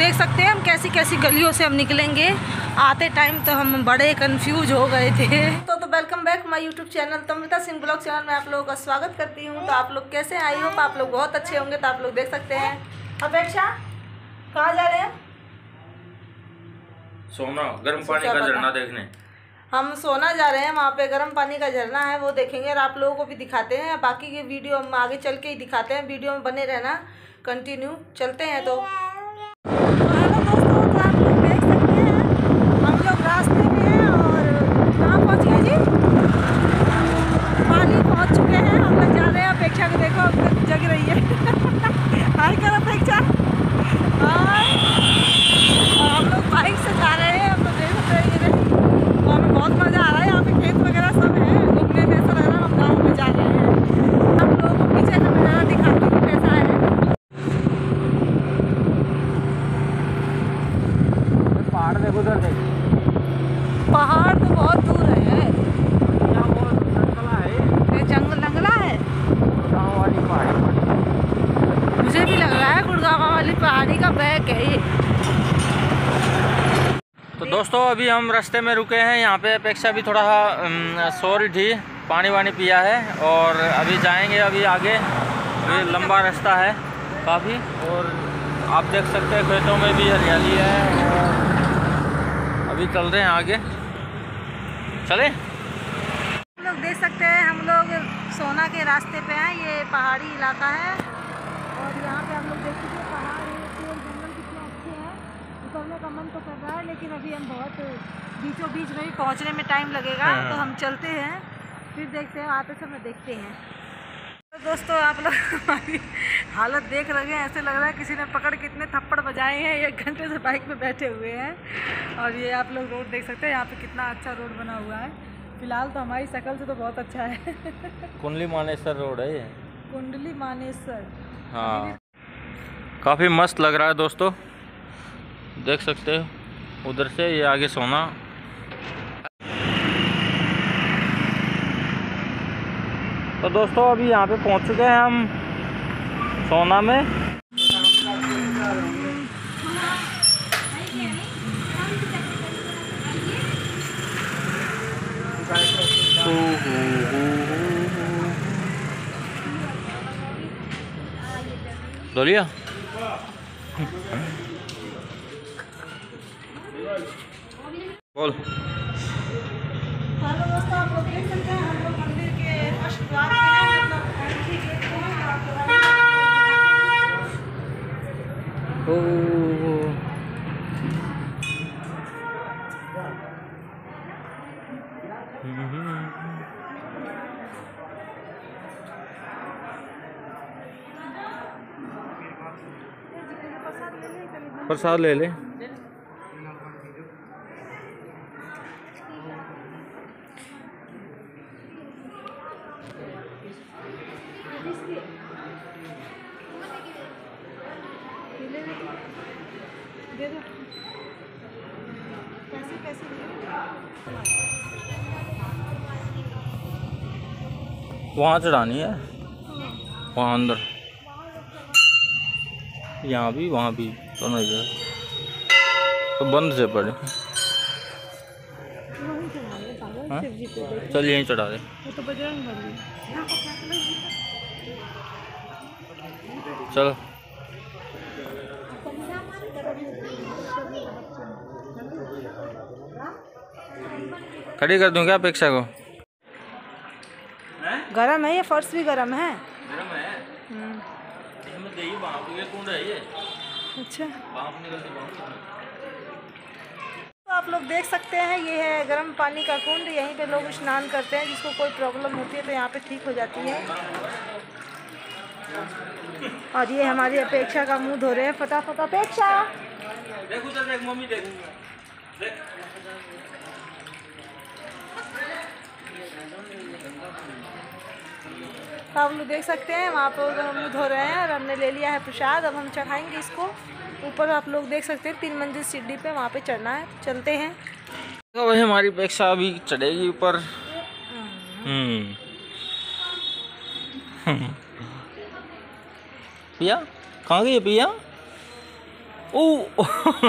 देख सकते हैं हम कैसी कैसी गलियों से हम निकलेंगे। आते टाइम तो हम बड़े कंफ्यूज हो गए थे। तो welcome back my YouTube channel Tamrita Singh blog channel में आप लोगों का स्वागत करती हूँ। तो आप लोग कैसे, आई होप आप लोग बहुत अच्छे होंगे। तो आप लोग देख सकते हैं। अपेक्षा कहाँ जा रहे हैं? सोना गर्म पानी का झरना देखने। हम सोना जा रहे हैं, वहाँ पे गर्म पानी का झरना है, वो देखेंगे और आप लोगों को भी दिखाते हैं। बाकी की वीडियो हम आगे चल के ही दिखाते हैं। वीडियो में बने रहना, कंटिन्यू चलते हैं। तो हेलो दोस्तों, तो आप लोग देख सकते हैं हम लोग रास्ते में हैं और कहाँ पहुँच गए जी? पानी पहुँच चुके हैं। हम लोग जा रहे हैं। अपेक्षा को देखो, अब तक जग रही है। हाय कर अपेक्षा। हाय। और हम लोग बाइक से जा रहे हैं। हम लोग देख सकते हैं ये, हमें बहुत मज़ा आ रहा है। यहाँ पे खेत वगैरह सब है, घूमने में ऐसा लग रहा है हम गाँव में जा रहे हैं। हम लोगों को पीछे का नज़ारा दिखाते हैं कैसा है। पहाड़ देखो, उधर देख। पहाड़ तो बहुत दूर है। यहाँ वो जंगला है, ये जंगल जंगला है। गाँव वाली पहाड़ी। मुझे भी लग रहा है गुड़गांव वाली पहाड़ी का बैक है ये। तो दोस्तों अभी हम रास्ते में रुके हैं। यहाँ पे अपेक्षा भी थोड़ा सो रही थी, पानी वानी पिया है और अभी जाएंगे अभी आगे। ये लंबा रास्ता है काफ़ी और आप देख सकते हैं खेतों में भी हरियाली है। और अभी चल रहे हैं आगे, चले। हम लोग देख सकते हैं हम लोग सोना के रास्ते पे हैं। ये पहाड़ी इलाका है और यहाँ पे हम लोग देख सकते हैं पहाड़ है, पेड़ जंगल कितने अच्छे हैं। उतरने का मन तो कर रहा है लेकिन अभी हम बहुत बीचों बीच में भी पहुँचने में टाइम लगेगा। तो हम चलते हैं, फिर देखते हैं, आते समय देखते हैं। तो दोस्तों आप लोग हमारी हालत देख रहे हैं, ऐसे लग रहा है किसी ने पकड़ के इतने थप्पड़ बजाए हैं। 1 घंटे से बाइक में बैठे हुए हैं। और ये आप लोग रोड देख सकते हैं, यहाँ पे कितना अच्छा रोड बना हुआ है। फिलहाल तो हमारी शक्ल से तो बहुत अच्छा है। कुंडली मानेसर रोड है ये। कुंडली मानेसर, हाँ, काफ़ी मस्त लग रहा है दोस्तों, देख सकते हो उधर से। ये आगे सोना। तो दोस्तों अभी यहाँ पे पहुँच चुके हैं हम सोना में। बोलिए। बोल। हेलो दोस्तों, आप लोग देख सकते हैं हम लोग मंदिर के फर्स्ट द्वार पे हैं, मतलब एंट्री गेट पे हैं। आप प्रसाद ले ले। दे दो पैसे, पैसे वहाँ चढ़ानी है, वहाँ अंदर, यहाँ भी वहाँ भी दोनों जगह। तो बंद से पड़े। हाँ? चल यहीं चढ़ा दे। वो तो बजरंग बली। चलो खड़ी कर दूं क्या अपेक्षा को? गरम है ये, फर्श भी गरम है। गरम है। इसमें देखिए बाप ये कुंड है ये। अच्छा, बाप निकलती तो आप लोग देख सकते हैं ये है गर्म पानी का कुंड। यहीं पे लोग स्नान करते हैं, जिसको कोई प्रॉब्लम होती है तो यहाँ पे ठीक हो जाती है। और ये हमारी अपेक्षा का मुंह धो रहे हैं। फटाफट अपेक्षा देख उधर देख, मम्मी देख देख। तो आप लोग देख सकते हैं वहाँ पर मुँह धो रहे हैं और हमने ले लिया है प्रसाद। अब हम चढ़ाएंगे इसको ऊपर। आप लोग देख सकते हैं 3 मंजिल सीढ़ी पे वहाँ पे चढ़ना है। चलते हैं। तो वही हमारी अपेक्षा अभी चढ़ेगी ऊपर। पिया कहाँ गई है पिया? ओ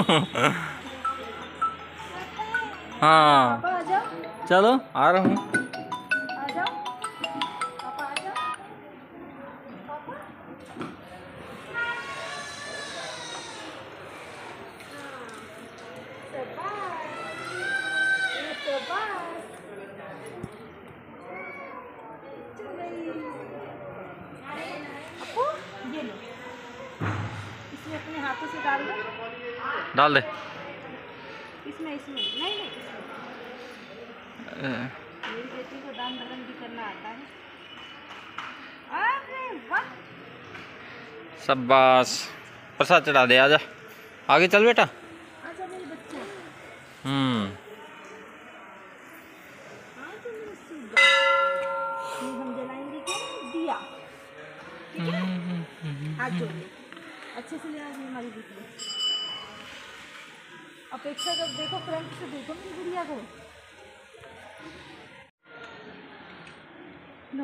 हाँ पापा आ जाओ, चलो आ रहा हूँ। आ जाओ पापा, आ जाओ पापा। अपू ये लो, इसमें अपने हाथों से डाल दो, डाल दे। इसमें इसमें नहीं नहीं इसमें। मेरी बेटी को दान धर्म भी करना आता है। अरे वाह, शाबाश, प्रसाद चढ़ा दे, आजा आगे चल बेटा। आजा मेरे बच्चे, आजा मेरे सूगा। ये हम जलाएंगे क्या? दिया, ठीक है? हाथ जोड़ ले, अच्छे से ले आज हमारी बेटी। अपेक्षा कर, देखो फ्रंट से देखो मेरी गुड़िया को। लो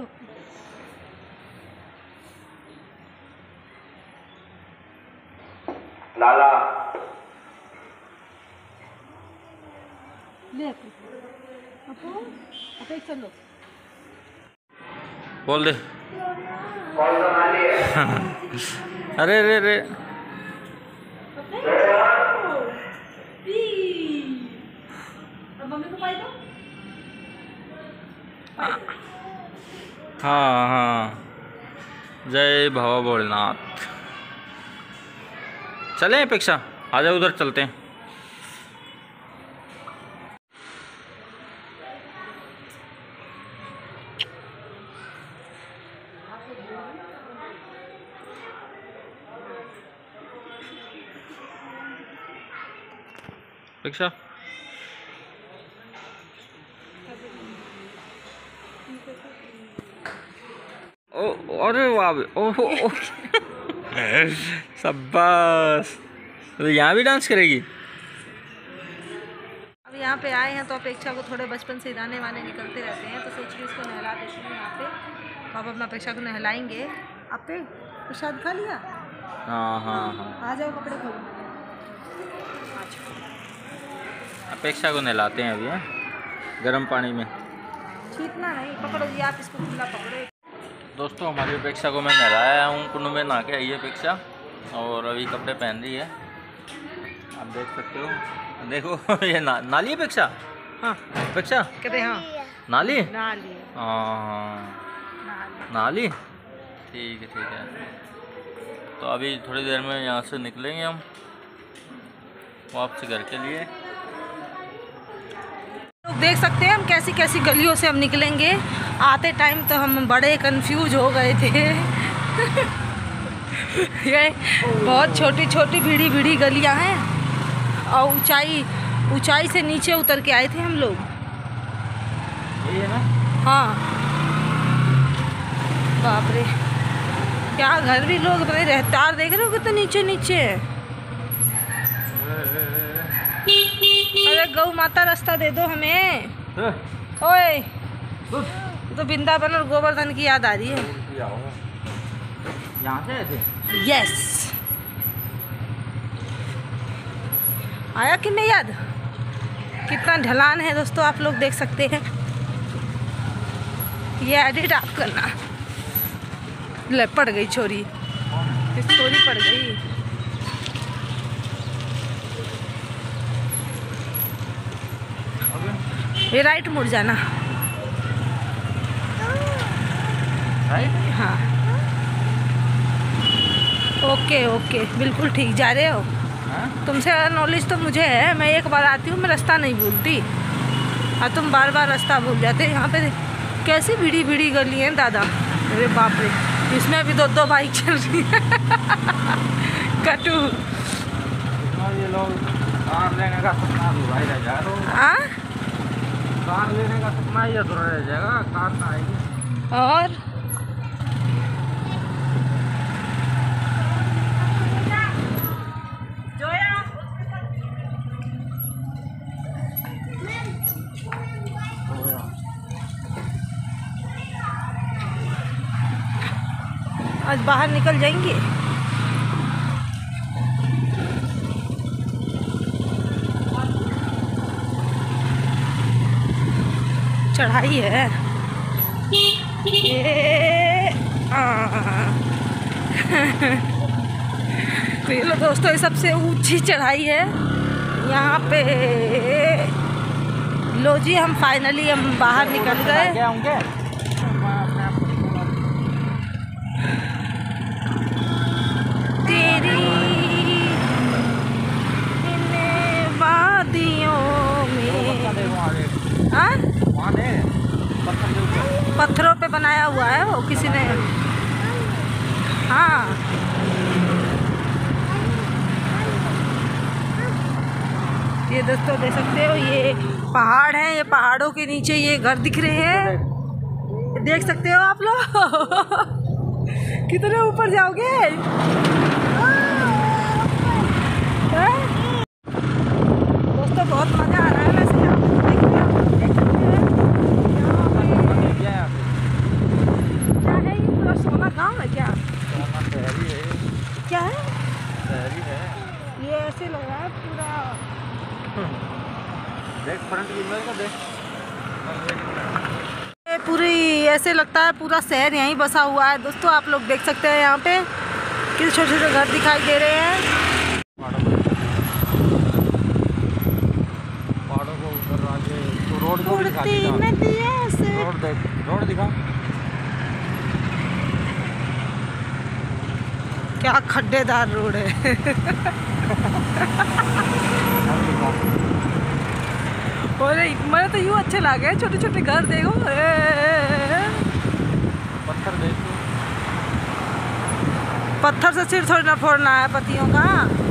लाला ले अपू, अपेक्षा लो। बोल दे। अरे रे रे, अब मम्मी को पाई दो। हाँ हाँ, जय बाबा भोलेनाथ। चलें अपेक्षा, आजा उधर चलते हैं। अपेक्षा ओ, अरे वाह, ओ शाबाश, तो यहाँ भी डांस करेगी। अब यहाँ पे आए हैं तो अपेक्षा को थोड़े बचपन से दाने वाने निकलते रहते हैं, तो सोच के इसको नहला देते हैं यहाँ पे। तो अब अपना अपेक्षा को नहलाएंगे। आपे प्रसाद खा लिया? हाँ हाँ हाँ, आ जाओ कपड़े खोलो। अपेक्षा को नहलाते हैं अभी, है गर्म पानी में। छीटना नहीं, पकड़ो जी आप इसको, खुला पकड़ो। दोस्तों हमारी अपेक्षा को मैं नहलाया हूँ, कुंड में नहा के आई है अपेक्षा, और अभी कपड़े पहन रही है, आप देख सकते हो। देखो ये नाली अपेक्षा, हाँ अपेक्षा कहते हाँ नाली, नाली, हाँ नाली, ठीक है। तो अभी थोड़ी देर में यहाँ से निकलेंगे हम वापस घर के लिए। लोग देख सकते हैं हम कैसी कैसी गलियों से हम निकलेंगे। आते टाइम तो हम बड़े कंफ्यूज हो गए थे। ये बहुत छोटी छोटी भीड़ी भीड़ी गलियां हैं, और ऊंचाई से नीचे उतर के आए थे हम लोग। यही है ना? हाँ बाप रे, क्या घर भी लोग अपने रहतार देख रहे हो कितने नीचे नीचे है। अरे गौ माता रास्ता दे दो हमें। ओए तो वृंदावन और गोवर्धन की याद आ रही है। यहाँ से आए थे? यस, आया कि नहीं याद? कितना ढलान है दोस्तों, आप लोग देख सकते हैं। ये एडिट आप करना। ले पड़ गई छोरी, इस छोरी पड़ गई। ये राइट मुड़ जाना। राइट? हाँ ओके ओके, बिल्कुल ठीक जा रहे हो। हाँ? तुमसे नॉलेज तो मुझे है, मैं एक बार आती हूँ, मैं रास्ता नहीं भूलती, और तुम बार बार रास्ता भूल जाते। यहाँ पे कैसी भीड़ी भीड़ी गली है दादा, अरे बाप रे, इसमें भी दो बाइक चल रही है। कटू ये लोग कार लेने का सपना अधूरा ही रह जाएगा। कार लेने का सपना ही अधूरा रह जाएगा, कार ना आएगी। और आज बाहर निकल जाएंगे। चढ़ाई है ये। तो ये लो दोस्तों, ये सबसे ऊंची चढ़ाई है यहाँ पे। लो जी, हम फाइनली बाहर निकल गए। तेरी इन वादियों में पत्थरों पे बनाया हुआ है वो किसी ने। हाँ, ये दोस्तों देख सकते हो, ये पहाड़ है। ये पहाड़ों के नीचे ये घर दिख रहे हैं, देख सकते हो आप लोग। कितने ऊपर जाओगे? दोस्तों बहुत मजा आ रहा है वैसे यहाँ पे देखने में। देख सकते हैं क्या है, ये पूरा सोना गांव है क्या? क्या है? ये ऐसे लग रहा है पूरा। देख फ्रंट कैमरे का देख, ये पूरी ऐसे लगता है पूरा शहर यहीं बसा हुआ है। दोस्तों आप लोग देख सकते हैं यहाँ पे कितने छोटे छोटे घर दिखाई दे रहे हैं। पहाड़ों को ऊपर आगे तो रोड को भी दिखा उड़ती नदियों से। रोड देख, रोड दिखा। क्या खड्डेदार रोड है। अरे मैंने तो यूँ अच्छे लगे, छोटे छोटे घर देखो। पत्थर देखो, पत्थर से सिर थोड़ी ना फोड़ना है पतियों का।